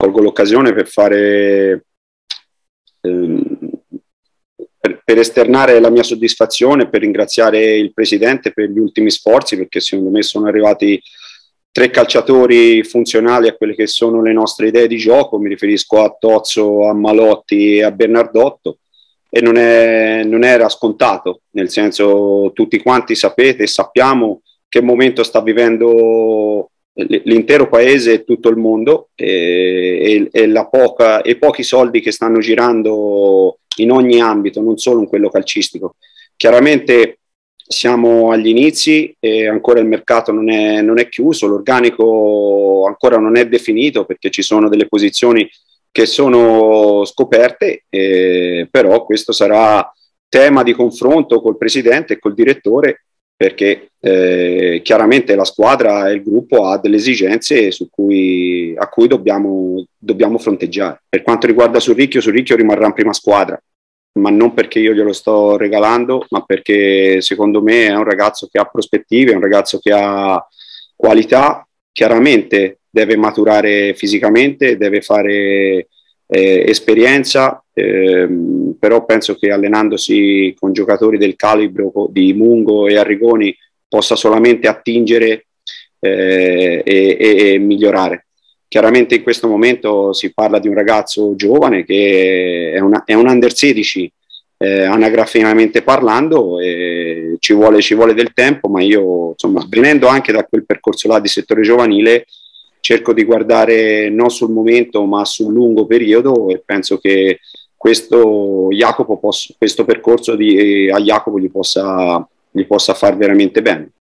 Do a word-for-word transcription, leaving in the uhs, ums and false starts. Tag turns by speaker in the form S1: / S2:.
S1: colgo l'occasione per fare ehm, per, per esternare la mia soddisfazione, per ringraziare il presidente per gli ultimi sforzi, perché secondo me sono arrivati tre calciatori funzionali a quelle che sono le nostre idee di gioco. Mi riferisco a Tozzo, a Malotti e a Bernardotto, e non, è, non era scontato, nel senso, tutti quanti sapete e sappiamo che momento sta vivendo l'intero paese e tutto il mondo, e, e, e, la poca, e pochi soldi che stanno girando in ogni ambito, non solo in quello calcistico. Chiaramente siamo agli inizi e ancora il mercato non è, non è chiuso, l'organico ancora non è definito, perché ci sono delle posizioni che sono scoperte, eh, però questo sarà tema di confronto col presidente e col direttore, perché eh, chiaramente la squadra e il gruppo ha delle esigenze su cui, a cui dobbiamo, dobbiamo fronteggiare. Per quanto riguarda Surricchio, Surricchio rimarrà in prima squadra, ma non perché io glielo sto regalando, ma perché secondo me è un ragazzo che ha prospettive, è un ragazzo che ha qualità. Chiaramente deve maturare fisicamente, deve fare eh, esperienza, ehm, però penso che allenandosi con giocatori del calibro di Mungo e Arrigoni possa solamente attingere eh, e, e, e migliorare. Chiaramente in questo momento si parla di un ragazzo giovane che è, una, è un under sedici, eh, anagraficamente parlando, e ci vuole, ci vuole del tempo, ma io, insomma, venendo anche da quel percorso là di settore giovanile, cerco di guardare non sul momento ma sul lungo periodo, e penso che questo, Jacopo possa, questo percorso di, a Jacopo gli possa, gli possa far veramente bene.